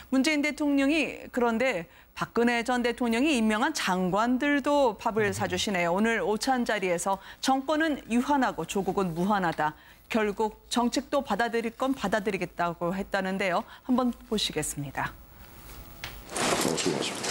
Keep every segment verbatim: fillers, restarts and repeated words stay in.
문재인 대통령이 그런데 박근혜 전 대통령이 임명한 장관들도 밥을 사주시네요. 오늘 오찬 자리에서 정권은 유한하고 조국은 무한하다. 결국 정책도 받아들일 건 받아들이겠다고 했다는데요. 한번 보시겠습니다. 수고하십니다.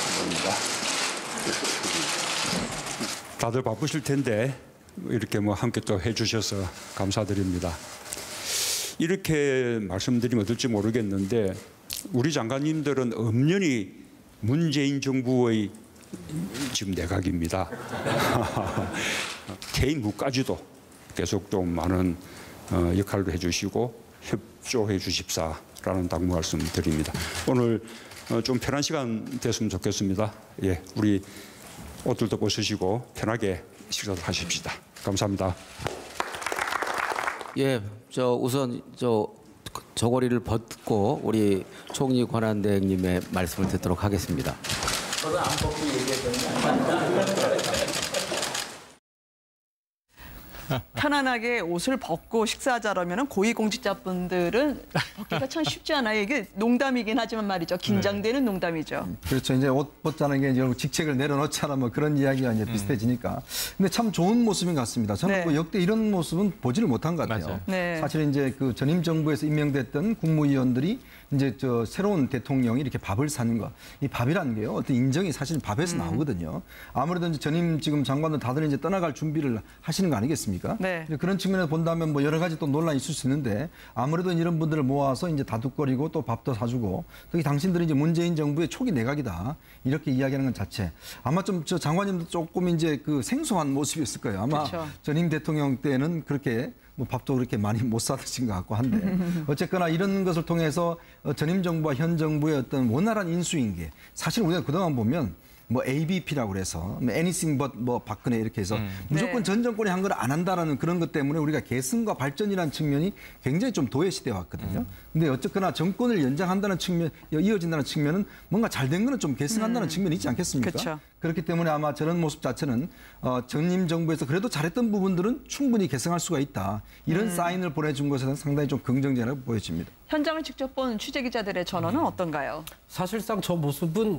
다들 바쁘실 텐데 이렇게 뭐 함께 또 해주셔서 감사드립니다. 이렇게 말씀드리면 어떨지 모르겠는데 우리 장관님들은 엄연히 문재인 정부의 지금 내각입니다. 개인 국까지도 계속 좀 많은 역할도 해주시고 협조해 주십사라는 당부 말씀 드립니다. 오늘 좀 편한 시간 됐으면 좋겠습니다. 예, 우리 옷들도 벗으시고 편하게 식사도 하십시다. 감사합니다. 예, 저 우선 저 저고리를 벗고 우리 총리 권한대행님의 말씀을 듣도록 하겠습니다. 저도 안 벗고 얘기했더니 편안하게 옷을 벗고 식사하자라면 고위공직자분들은 벗기가 참 쉽지 않아요. 이게 농담이긴 하지만 말이죠. 긴장되는 네. 농담이죠. 그렇죠. 이제 옷 벗자는 게 이제 직책을 내려놓자나 뭐 그런 이야기가 이제 비슷해지니까. 근데 참 좋은 모습인 것 같습니다. 저는 네. 뭐 역대 이런 모습은 보지를 못한 것 같아요. 네. 사실 이제 그 전임 정부에서 임명됐던 국무위원들이 이제 저 새로운 대통령이 이렇게 밥을 사는 거. 이 밥이라는 게요. 어떤 인정이 사실 밥에서 음. 나오거든요. 아무래도 이제 전임 지금 장관들 다들 이제 떠나갈 준비를 하시는 거 아니겠습니까? 네. 그런 측면에서 본다면 뭐 여러 가지 또 논란이 있을 수 있는데 아무래도 이런 분들을 모아서 이제 다독거리고 또 밥도 사주고 특히 당신들이 이제 문재인 정부의 초기 내각이다 이렇게 이야기하는 것 자체 아마 좀 저 장관님도 조금 이제 그 생소한 모습이었을 거예요. 아마 그렇죠. 전임 대통령 때는 그렇게 뭐 밥도 그렇게 많이 못 사드신 것 같고 한데 어쨌거나 이런 것을 통해서 전임 정부와 현 정부의 어떤 원활한 인수인계 사실 우리가 그동안 보면 뭐 에이비피라고 그래서 anything but 뭐 박근혜 이렇게 해서 음. 무조건 네. 전 정권이 한 걸 안 한다라는 그런 것 때문에 우리가 개선과 발전이라는 측면이 굉장히 좀 도외시되어 왔거든요. 음. 근데 어쨌거나 정권을 연장한다는 측면, 이어진다는 측면은 뭔가 잘된 거는 좀 개선한다는 음. 측면이 있지 않겠습니까? 그쵸. 그렇기 때문에 아마 저런 모습 자체는 어, 전임 정부에서 그래도 잘했던 부분들은 충분히 개선할 수가 있다. 이런 음. 사인을 보내준 것에는 상당히 좀 긍정적이라고 보여집니다. 현장을 직접 본 취재기자들의 전언은 음. 어떤가요? 사실상 저 모습은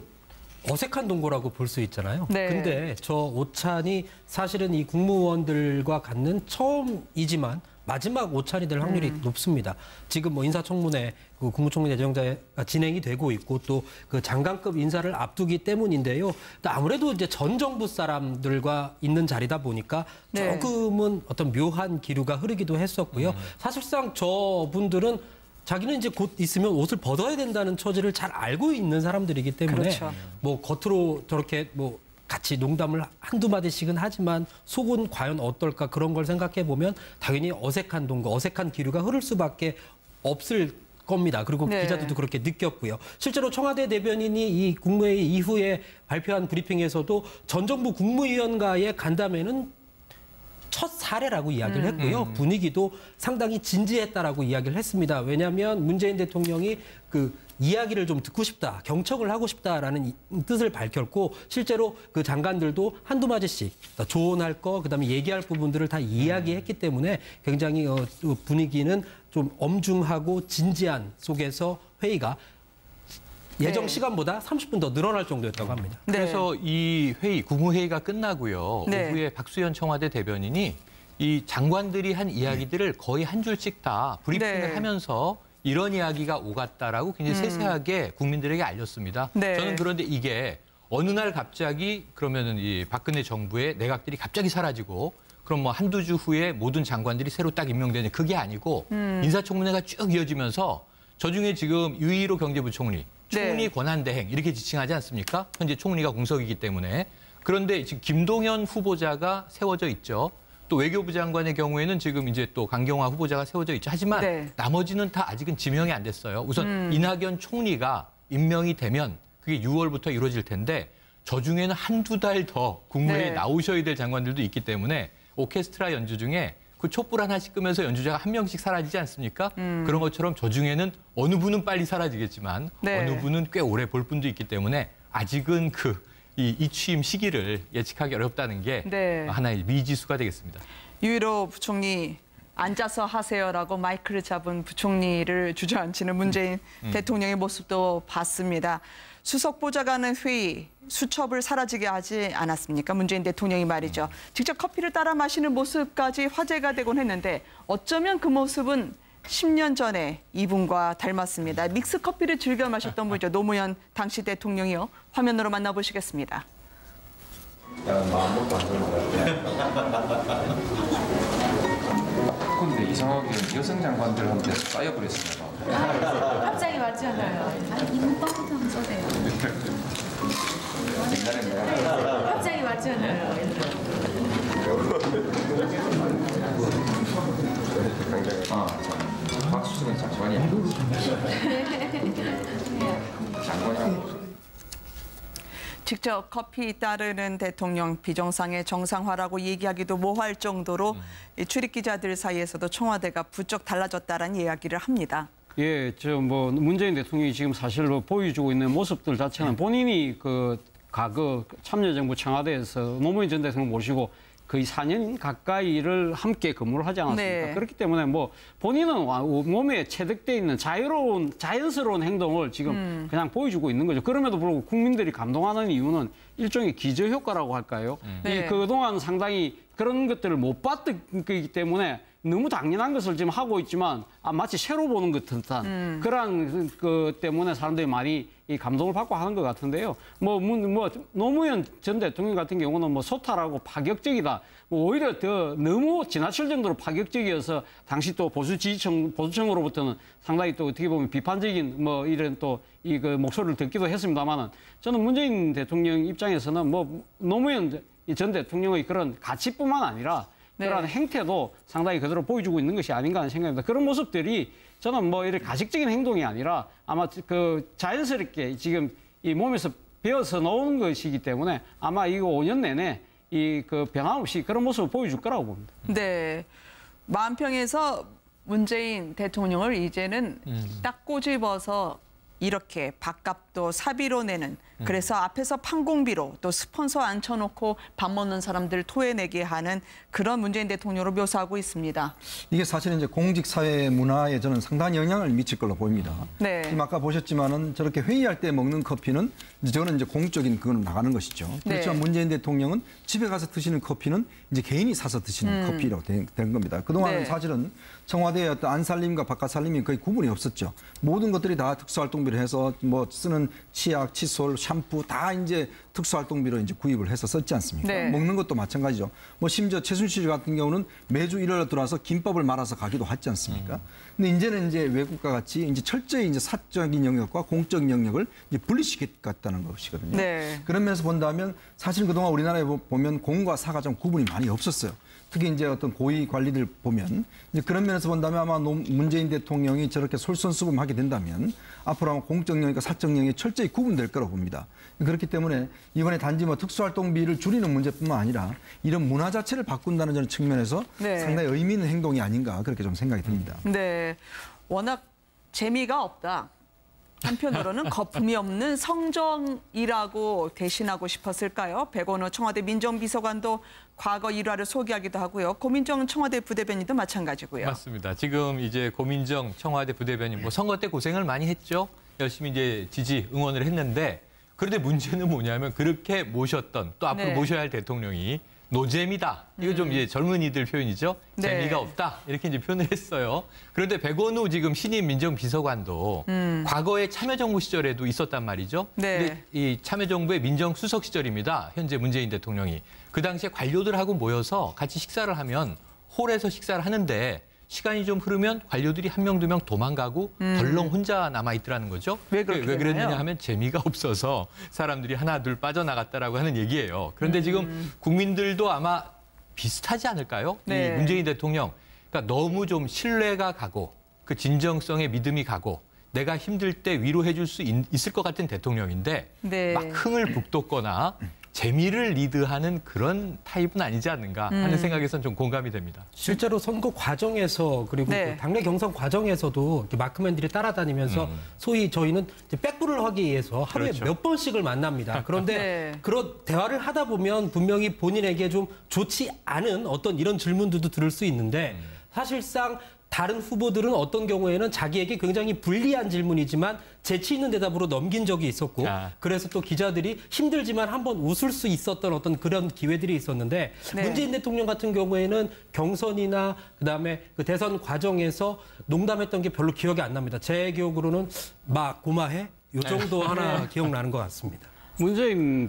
어색한 동거라고 볼 수 있잖아요. 네. 근데 저 오찬이 사실은 이 국무원들과 갖는 처음이지만 마지막 오찬이 될 확률이 음. 높습니다. 지금 뭐 인사청문회 그 국무총리 내정자가 진행이 되고 있고 또 그 장관급 인사를 앞두기 때문인데요. 또 아무래도 이제 전 정부 사람들과 있는 자리다 보니까 네. 조금은 어떤 묘한 기류가 흐르기도 했었고요. 음. 사실상 저분들은 자기는 이제 곧 있으면 옷을 벗어야 된다는 처지를 잘 알고 있는 사람들이기 때문에 그렇죠. 뭐 겉으로 저렇게 뭐 같이 농담을 한두 마디씩은 하지만 속은 과연 어떨까 그런 걸 생각해 보면 당연히 어색한 동거, 어색한 기류가 흐를 수밖에 없을 겁니다. 그리고 네. 기자들도 그렇게 느꼈고요. 실제로 청와대 대변인이 이 국무회의 이후에 발표한 브리핑에서도 전 정부 국무위원과의 간담회는 첫 사례라고 이야기를 했고요. 음. 분위기도 상당히 진지했다라고 이야기를 했습니다. 왜냐하면 문재인 대통령이 그 이야기를 좀 듣고 싶다, 경청을 하고 싶다라는 뜻을 밝혔고 실제로 그 장관들도 한두 마디씩 조언할 거, 그다음에 얘기할 부분들을 다 이야기했기 때문에 굉장히 어, 분위기는 좀 엄중하고 진지한 속에서 회의가 예정 네. 시간보다 삼십 분 더 늘어날 정도였다고 합니다. 네. 그래서 이 회의, 국무회의가 끝나고요. 네. 오후에 박수현 청와대 대변인이 이 장관들이 한 이야기들을 거의 한 줄씩 다 브리핑을 네. 하면서 이런 이야기가 오갔다라고 굉장히 음. 세세하게 국민들에게 알렸습니다. 네. 저는 그런데 이게 어느 날 갑자기 그러면은 이 박근혜 정부의 내각들이 갑자기 사라지고 그럼 뭐 한두 주 후에 모든 장관들이 새로 딱 임명되는 그게 아니고 음. 인사청문회가 쭉 이어지면서 저중에 지금 유일호 경제부총리 총리 네. 권한대행 이렇게 지칭하지 않습니까? 현재 총리가 공석이기 때문에. 그런데 지금 김동연 후보자가 세워져 있죠. 또 외교부 장관의 경우에는 지금 이제 또 강경화 후보자가 세워져 있죠. 하지만 네. 나머지는 다 아직은 지명이 안 됐어요. 우선 음. 이낙연 총리가 임명이 되면 그게 유월부터 이루어질 텐데 저 중에는 한두 달 더 국무회의에 네. 나오셔야 될 장관들도 있기 때문에 오케스트라 연주 중에 그 촛불 하나씩 끄면서 연주자가 한 명씩 사라지지 않습니까? 음. 그런 것처럼 저 중에는 어느 분은 빨리 사라지겠지만 네. 어느 분은 꽤 오래 볼 분도 있기 때문에 아직은 그 이 이 취임 시기를 예측하기 어렵다는 게 네. 하나의 미지수가 되겠습니다. 유일호 부총리 앉아서 하세요라고 마이크를 잡은 부총리를 주저앉히는 문재인 음. 대통령의 모습도 봤습니다. 수석 보좌관은 회의, 수첩을 사라지게 하지 않았습니까? 문재인 대통령이 말이죠. 직접 커피를 따라 마시는 모습까지 화제가 되곤 했는데 어쩌면 그 모습은 십 년 전에 이분과 닮았습니다. 믹스 커피를 즐겨 마셨던 분이죠. 노무현 당시 대통령이요. 화면으로 만나보시겠습니다. 마음 먹고 안 좋은 것 같아요. 근데 이상하게 여성 장관들한테 쌓여버렸습니다. 갑자기 맞지 않아요? 이문빵부터 한번 써대요. 갑자기 맞지 않아요? 아, 박수승은 장관이 아니고 장관이 아니고. 직접 커피 따르는 대통령 비정상의 정상화라고 얘기하기도 모호할 정도로 음. 출입 기자들 사이에서도 청와대가 부쩍 달라졌다는 이야기를 합니다. 예, 저 뭐 문재인 대통령이 지금 사실로 보여주고 있는 모습들 자체는 본인이 그 과거 참여정부 청와대에서 노무현 전 대통령 모시고 거의 사 년 가까이를 함께 근무를 하지 않았습니까? 네. 그렇기 때문에 뭐 본인은 몸에 체득돼 있는 자유로운 자연스러운 행동을 지금 음. 그냥 보여주고 있는 거죠. 그럼에도 불구하고 국민들이 감동하는 이유는 일종의 기저 효과라고 할까요? 음. 네. 이 그동안 상당히 그런 것들을 못 봤기 때문에 너무 당연한 것을 지금 하고 있지만 아, 마치 새로 보는 것 듯한 음. 그런 것 때문에 사람들이 많이 이 감동을 받고 하는 것 같은데요. 뭐, 뭐 노무현 전 대통령 같은 경우는 뭐 소탈하고 파격적이다. 뭐 오히려 더 너무 지나칠 정도로 파격적이어서 당시 또 보수 지지층 보수층으로부터는 상당히 또 어떻게 보면 비판적인 뭐 이런 또 이 그 목소리를 듣기도 했습니다만은 저는 문재인 대통령 입장에서는 뭐 노무현 전 대통령의 그런 가치뿐만 아니라 네. 그런 행태도 상당히 그대로 보여주고 있는 것이 아닌가 하는 생각입니다. 그런 모습들이 저는 뭐 이렇게 가식적인 행동이 아니라 아마 그 자연스럽게 지금 이 몸에서 배어서 나오는 것이기 때문에 아마 이거 오 년 내내 이 그 변함없이 그런 모습을 보여줄 거라고 봅니다. 네. 만평에서 문재인 대통령을 이제는 음. 딱 꼬집어서 이렇게 밥값도 사비로 내는 그래서 앞에서 판공비로 또 스폰서 앉혀놓고 밥 먹는 사람들 토해내게 하는 그런 문재인 대통령으로 묘사하고 있습니다. 이게 사실은 이제 공직 사회 문화에 저는 상당한 영향을 미칠 걸로 보입니다. 네. 지금 아까 보셨지만은 저렇게 회의할 때 먹는 커피는 저는 이제 공적인 그건 나가는 것이죠. 그렇지만 네. 문재인 대통령은 집에 가서 드시는 커피는 이제 개인이 사서 드시는 음. 커피로 된, 된 겁니다. 그동안은 네. 사실은 청와대의 어떤 안살림과 바깥살림이 거의 구분이 없었죠. 모든 것들이 다 특수활동비를 해서 뭐 쓰는 치약, 칫솔, 샴푸 다 이제 특수활동비로 이제 구입을 해서 썼지 않습니까? 네. 먹는 것도 마찬가지죠. 뭐 심지어 최순실 같은 경우는 매주 일요일에 들어와서 김밥을 말아서 가기도 하지 않습니까? 음. 근데 이제는 이제 외국과 같이 이제 철저히 이제 사적인 영역과 공적인 영역을 이제 분리시켰다는 것이거든요. 네. 그런 면에서 본다면 사실 그동안 우리나라에 보면 공과 사가 좀 구분이 많이 없었어요. 특히 이제 어떤 고위 관리들 보면 이제 그런 면에서 본다면 아마 문재인 대통령이 저렇게 솔선수범하게 된다면 앞으로 아마 공적 영역과 사적 영역이 철저히 구분될 거라고 봅니다. 그렇기 때문에 이번에 단지 뭐 특수활동비를 줄이는 문제뿐만 아니라 이런 문화 자체를 바꾼다는 저는 측면에서 네. 상당히 의미 있는 행동이 아닌가 그렇게 좀 생각이 듭니다. 네, 워낙 재미가 없다. 한편으로는 거품이 없는 성정이라고 대신하고 싶었을까요? 백원호 청와대 민정비서관도 과거 일화를 소개하기도 하고요. 고민정 청와대 부대변인도 마찬가지고요. 맞습니다. 지금 이제 고민정 청와대 부대변인 뭐 선거 때 고생을 많이 했죠. 열심히 이제 지지 응원을 했는데 그런데 문제는 뭐냐면 그렇게 모셨던 또 앞으로 네. 모셔야 할 대통령이 노잼이다. 이거 좀 이제 젊은이들 표현이죠. 네. 재미가 없다. 이렇게 이제 표현을 했어요. 그런데 백원우 지금 신임 민정비서관도 음. 과거에 참여정부 시절에도 있었단 말이죠. 네. 근데 이 참여정부의 민정수석 시절입니다. 현재 문재인 대통령이. 그 당시에 관료들하고 모여서 같이 식사를 하면 홀에서 식사를 하는데 시간이 좀 흐르면 관료들이 한 명, 두 명 도망가고 음. 덜렁 혼자 남아있더라는 거죠. 왜, 그렇게 왜 그랬느냐 하면 재미가 없어서 사람들이 하나, 둘 빠져나갔다라고 하는 얘기예요. 그런데 음. 지금 국민들도 아마 비슷하지 않을까요? 네. 이 문재인 대통령. 그러니까 너무 좀 신뢰가 가고 그 진정성에 믿음이 가고 내가 힘들 때 위로해 줄 수 있을 것 같은 대통령인데 네. 막 흥을 북돋거나 재미를 리드하는 그런 타입은 아니지 않는가 하는 음. 생각에선 좀 공감이 됩니다. 실제로 선거 과정에서 그리고 네. 당내 경선 과정에서도 마크맨들이 따라다니면서 음. 소위 저희는 이제 백부를 하기 위해서 하루에 그렇죠. 몇 번씩을 만납니다. 그런데 네. 그런 대화를 하다 보면 분명히 본인에게 좀 좋지 않은 어떤 이런 질문들도 들을 수 있는데 음. 사실상 다른 후보들은 어떤 경우에는 자기에게 굉장히 불리한 질문이지만 재치 있는 대답으로 넘긴 적이 있었고 아. 그래서 또 기자들이 힘들지만 한번 웃을 수 있었던 어떤 그런 기회들이 있었는데 네. 문재인 대통령 같은 경우에는 경선이나 그다음에 그 대선 과정에서 농담했던 게 별로 기억이 안 납니다. 제 기억으로는 막 고마해? 요 정도 하나 네. 기억나는 것 같습니다. 문재인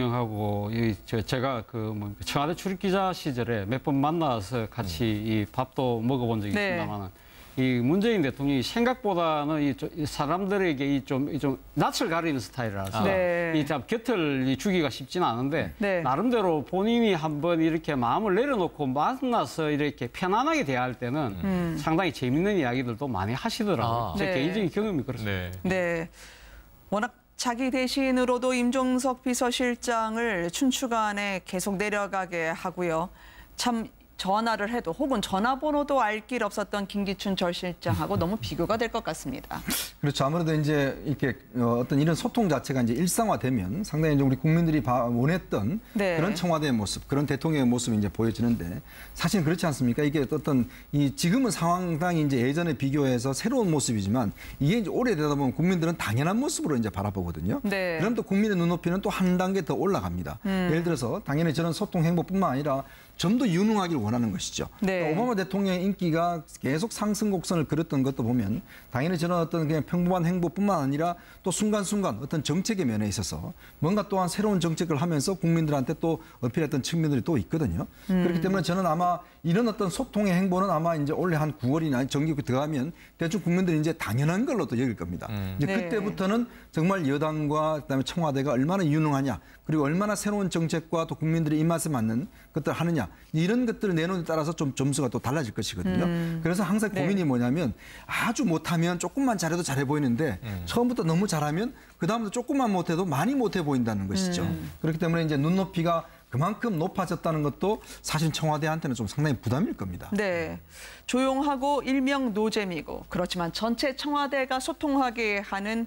대통령하고 이 저 제가 그 뭐 청와대 출입기자 시절에 몇 번 만나서 같이 음. 이 밥도 먹어본 적이 네. 있습니다만은 이 문재인 대통령이 생각보다는 이, 이 사람들에게 이 좀 좀 낯을 가리는 스타일이라서 네. 이 참 곁을 주기가 쉽지는 않은데 네. 나름대로 본인이 한번 이렇게 마음을 내려놓고 만나서 이렇게 편안하게 대할 때는 음. 상당히 재밌는 이야기들도 많이 하시더라고요. 아. 제 네. 개인적인 경험이 그렇습니다. 네. 네. 워낙 자기 대신으로도 임종석 비서실장을 춘추관에 계속 내려가게 하고요. 참 전화를 해도 혹은 전화번호도 알 길 없었던 김기춘 전 실장하고 너무 비교가 될 것 같습니다. 그렇죠. 아무래도 이제 이렇게 어떤 이런 소통 자체가 이제 일상화되면 상당히 이제 우리 국민들이 원했던 네. 그런 청와대의 모습, 그런 대통령의 모습이 이제 보여지는데 사실 그렇지 않습니까? 이게 어떤 이 지금은 상당히 이제 예전에 비교해서 새로운 모습이지만 이게 이제 오래되다 보면 국민들은 당연한 모습으로 이제 바라보거든요. 네. 그럼 또 국민의 눈높이는 또 한 단계 더 올라갑니다. 음. 예를 들어서 당연히 저런 소통 행보뿐만 아니라 좀 더 유능하기를 원하는 것이죠. 네. 그러니까 오바마 대통령의 인기가 계속 상승 곡선을 그렸던 것도 보면 당연히 저는 어떤 그냥 평범한 행보뿐만 아니라 또 순간순간 어떤 정책의 면에 있어서 뭔가 또한 새로운 정책을 하면서 국민들한테 또 어필했던 측면들이 또 있거든요. 음. 그렇기 때문에 저는 아마 이런 어떤 소통의 행보는 아마 이제 올해 한 구월이나 정기국회 들어가면 대충 국민들이 이제 당연한 걸로 또 여길 겁니다. 음. 이제 네. 그때부터는 정말 여당과 그다음에 청와대가 얼마나 유능하냐 그리고 얼마나 새로운 정책과 또 국민들의 입맛에 맞는 것들을 하느냐 이런 것들을 내놓는 데 따라서 좀 점수가 또 달라질 것이거든요. 음. 그래서 항상 고민이 네. 뭐냐면 아주 못하면 조금만 잘해도 잘해 보이는데 음. 처음부터 너무 잘하면 그다음부터 조금만 못해도 많이 못해 보인다는 것이죠. 음. 그렇기 때문에 이제 눈높이가 그만큼 높아졌다는 것도 사실 청와대한테는 좀 상당히 부담일 겁니다. 네, 조용하고 일명 노잼이고 그렇지만 전체 청와대가 소통하게 하는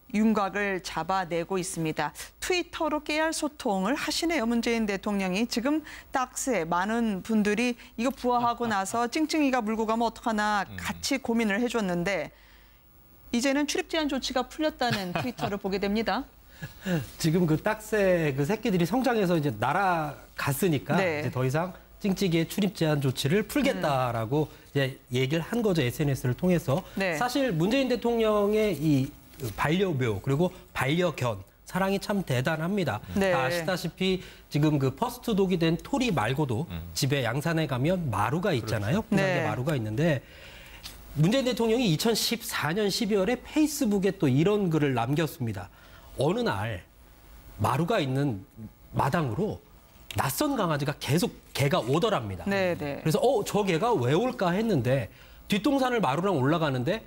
윤곽을 잡아내고 있습니다. 트위터로 깨알 소통을 하시네요. 문재인 대통령이 지금 딱새 많은 분들이 이거 부화하고 나서 찡찡이가 물고 가면 어떡하나 같이 고민을 해줬는데 이제는 출입 제한 조치가 풀렸다는 트위터를 보게 됩니다. 지금 그 딱새 그 새끼들이 성장해서 이제 날아갔으니까 네. 이제 더 이상 찡찡이의 출입 제한 조치를 풀겠다라고 음. 이제 얘기를 한 거죠. 에스엔에스를 통해서. 네. 사실 문재인 대통령의 이 반려묘 그리고 반려견 사랑이 참 대단합니다. 네. 다 아시다시피 지금 그 퍼스트독이 된 토리 말고도 음. 집에 양산에 가면 마루가 있잖아요. 분양개 네. 마루가 있는데 문재인 대통령이 이천십사 년 십이월에 페이스북에 또 이런 글을 남겼습니다. 어느 날 마루가 있는 마당으로 낯선 강아지가 계속 개가 오더랍니다. 네, 네. 그래서 어, 저 개가 왜 올까 했는데 뒷동산을 마루랑 올라가는데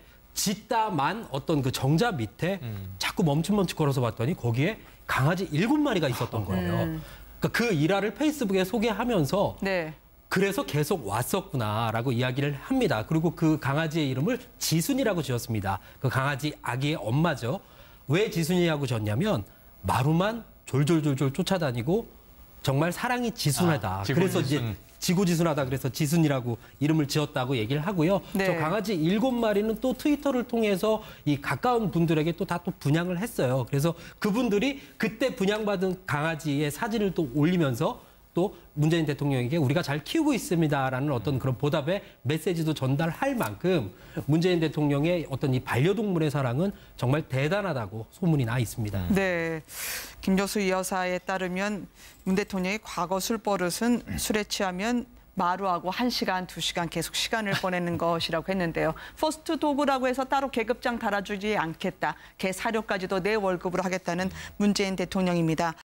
짓다만 어떤 그 정자 밑에 음. 자꾸 멈춤멈춤 걸어서 봤더니 거기에 강아지 일곱 마리가 있었던 거예요. 음. 그러니까 그 일화를 페이스북에 소개하면서 네. 그래서 계속 왔었구나라고 이야기를 합니다. 그리고 그 강아지의 이름을 지순이라고 지었습니다. 그 강아지 아기의 엄마죠. 왜 지순이라고 지었냐면 마루만 졸졸졸졸 쫓아다니고 정말 사랑이 지순하다. 아, 그래서 이제 지고지순하다 그래서 지순이라고 이름을 지었다고 얘기를 하고요. 네. 저 강아지 일곱 마리는 또 트위터를 통해서 이 가까운 분들에게 또 다 또 분양을 했어요. 그래서 그분들이 그때 분양받은 강아지의 사진을 또 올리면서 또 문재인 대통령에게 우리가 잘 키우고 있습니다라는 어떤 그런 보답의 메시지도 전달할 만큼 문재인 대통령의 어떤 이 반려동물의 사랑은 정말 대단하다고 소문이 나 있습니다. 네, 김jo수 여사에 따르면 문 대통령의 과거 술버릇은 술에 취하면 마루하고 한 시간, 두 시간 계속 시간을 보내는 것이라고 했는데요. 퍼스트 도그라고 해서 따로 계급장 달아주지 않겠다. 개 사료까지도 내 월급으로 하겠다는 문재인 대통령입니다.